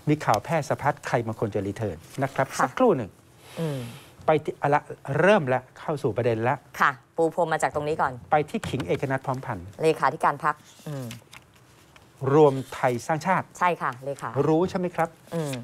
มีข่าวแพร่สะพัดใครบางคนจะรีเทิร์นนะครับสักครู่หนึ่งไปละเริ่มแล้วเข้าสู่ประเด็นแล้วค่ะปูพรมมาจากตรงนี้ก่อนไปที่ขิงเอกนัทพร้อมพันธ์เลขาธิการพรรครวมไทยสร้างชาติใช่ค่ะเลขารู้ใช่ไหมครับ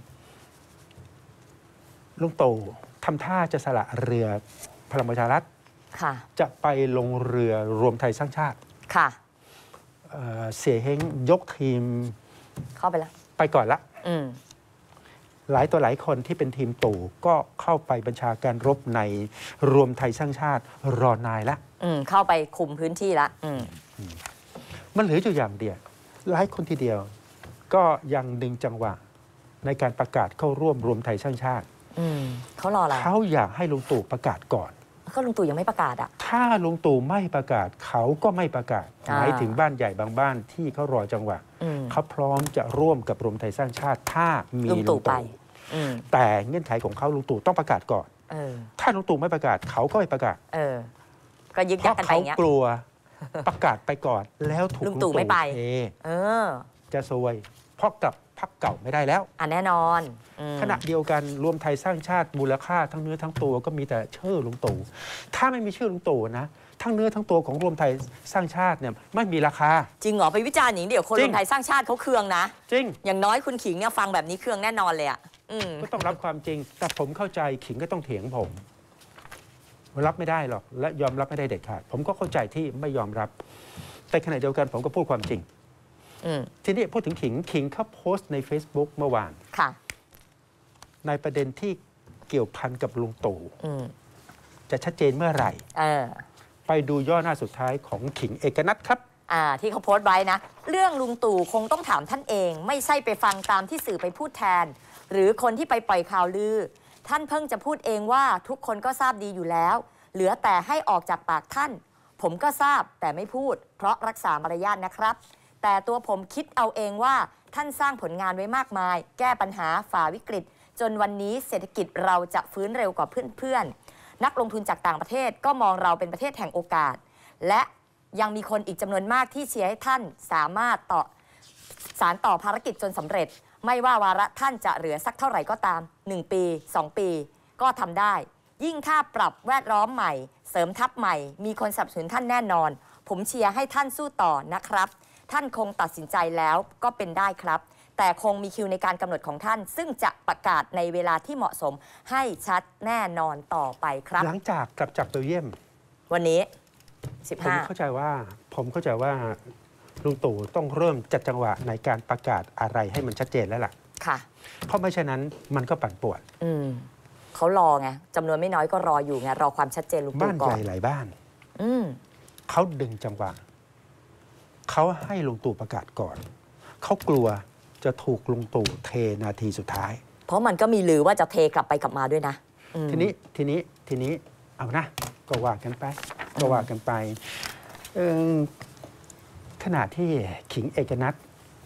ลุงตู่ทำท่าจะสละเรือพลังประชารัฐจะไปลงเรือรวมไทยสร้างชาติค่ะเสียเฮงยกทีมเข้าไปแล้วไปก่อนละหลายตัวหลายคนที่เป็นทีมตู่ก็เข้าไปบัญชาการรบในรวมไทยสร้างชาติรอนายละเข้าไปคุมพื้นที่ละมันเหลืออยู่อย่างเดียวหลายคนทีเดียวก็ยังดึงจังหวะในการประกาศเข้าร่วมรวมไทยสร้างชาติเขารออะไรเขาอยากให้ลุงตู่ประกาศก่อนก็ลุงตู่ยังไม่ประกาศอ่ะถ้าลุงตู่ไม่ประกาศเขาก็ไม่ประกาศหมายถึงบ้านใหญ่บางบ้านที่เขารอจังหวะเขาพร้อมจะร่วมกับรวมไทยสร้างชาติถ้ามีลุงตู่ไปแต่เงื่อนไขของเขาลุงตู่ต้องประกาศก่อนถ้าลุงตู่ไม่ประกาศเขาก็ไม่ประกาศก็ยึกยักกันไปอย่างเงี้ยเขากลัวประกาศไปก่อนแล้วถูกลุงตู่ไม่ไปจะซวยเพราะกับพรรคเก่าไม่ได้แล้วแน่นอนขณะเดียวกันรวมไทยสร้างชาติมูลค่าทั้งเนื้อทั้งตัวก็มีแต่ชื่อลุงตู่ถ้าไม่มีชื่อลุงตู่นะทั้งเนื้อทั้งตัวของรวมไทยสร้างชาติเนี่ยไม่มีราคาจริงเหรอไปวิจารณ์อย่างเดียวคนรวมไทยสร้างชาติเขาเคืองนะจริงอย่างน้อยคุณขิงเนี่ยฟังแบบนี้เคืองแน่นอนเลยอ่ะก็ต้องรับความจริงแต่ผมเข้าใจขิงก็ต้องเถียงผมรับไม่ได้หรอกและยอมรับไม่ได้เด็ดขาดผมก็เข้าใจที่ไม่ยอมรับแต่ขณะเดียวกันผมก็พูดความจริงทีนี้พูดถึงขิงเขาโพสต์ใน Facebook เมื่อวานในประเด็นที่เกี่ยวพันกับลุงตู่จะชัดเจนเมื่อไหร่ไปดูย่อหน้าสุดท้ายของขิงเอกนัทครับที่เขาโพสต์ไว้นะเรื่องลุงตู่คงต้องถามท่านเองไม่ใช่ไปฟังตามที่สื่อไปพูดแทนหรือคนที่ไปปล่อยข่าวลือท่านเพิ่งจะพูดเองว่าทุกคนก็ทราบดีอยู่แล้วเหลือแต่ให้ออกจากปากท่านผมก็ทราบแต่ไม่พูดเพราะรักษามารยาทนะครับแต่ตัวผมคิดเอาเองว่าท่านสร้างผลงานไว้มากมายแก้ปัญหาฝ่าวิกฤตจนวันนี้เศรษฐกิจเราจะฟื้นเร็วกว่าเพื่อนๆนักลงทุนจากต่างประเทศก็มองเราเป็นประเทศแห่งโอกาสและยังมีคนอีกจำนวนมากที่เชียร์ให้ท่านสามารถสานต่อภารกิจจนสำเร็จไม่ว่าวาระท่านจะเหลือสักเท่าไหร่ก็ตาม1 ปี 2 ปีก็ทำได้ยิ่งถ้าปรับแวดล้อมใหม่เสริมทัพใหม่มีคนสนับสนุนท่านแน่นอนผมเชียร์ให้ท่านสู้ต่อนะครับท่านคงตัดสินใจแล้วก็เป็นได้ครับแต่คงมีคิวในการกำหนดของท่านซึ่งจะประกาศในเวลาที่เหมาะสมให้ชัดแน่นอนต่อไปครับหลังจากกลับจากเบลเยียมวันนี้15 ผมเข้าใจว่าลุงตู่ต้องเริ่มจัดจังหวะในการประกาศอะไรให้มันชัดเจนแล้วล่ะค่ะเพราะไม่เช่นนั้นมันก็ปั่นป่วนเขารอไงจำนวนไม่น้อยก็รออยู่ไงรอความชัดเจนลุงตู่ก่อนบ้านใหญ่หลายบ้านเขาดึงจังหวะเขาให้ลุงตู่ประกาศก่อนเขากลัวจะถูกลุงตู่เทนาทีสุดท้ายเพราะมันก็มีลือว่าจะเทกลับไปกลับมาด้วยนะทีนี้เอานะก็ว่ากันไปขณะที่ขิงเอกนัท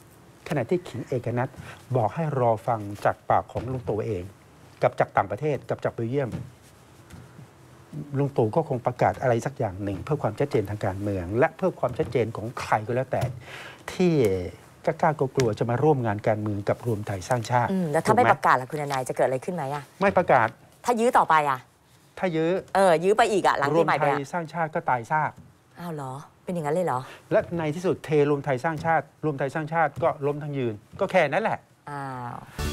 บอกให้รอฟังจากปากของลุงตู่เองกับจากต่างประเทศกับจากเบลเยียมลุงตู่ก็คงประกาศอะไรสักอย่างหนึ่งเพื่อความชัดเจนทางการเมืองและเพื่อความชัดเจนของใครก็แล้วแต่ที่กล้ากลัวจะมาร่วมงานการเมืองกับรวมไทยสร้างชาติแล้วถ้าไม่ประกาศล่ะคุณนายจะเกิดอะไรขึ้นไหมไม่ประกาศถ้ายื้อต่อไปถ้ายื้อไปอีกหลังที่ใหม่ไปรวมไทยสร้างชาติก็ตายซากอ้าวเหรอเป็นอย่างนั้นเลยเหรอและในที่สุดเทรวมไทยสร้างชาติก็ล้มทั้งยืนก็แค่นั้นแหละอ้าว